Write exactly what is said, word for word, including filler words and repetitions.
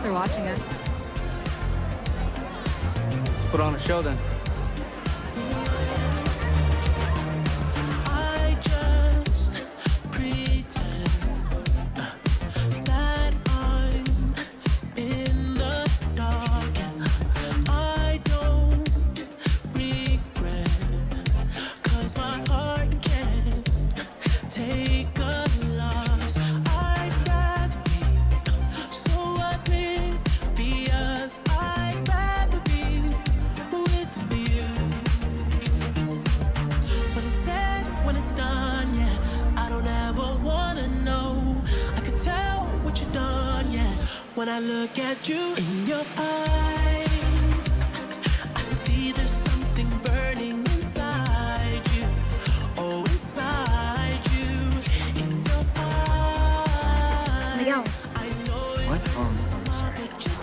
They're watching us. Let's put on a show then. I just pretend that I'm in the dark and I don't regret, 'cause my heart can't take a loss. I'd rather be so oblivious. I'd rather be with you. When it's said, when it's done, yeah, I don't ever wanna know. I could tell what you've done, yeah. When I look at you in your eyes, I see there's something burning inside you. Oh, inside you. In your eyes, Miguel. I know What? it's Oh, just I'm sorry. but you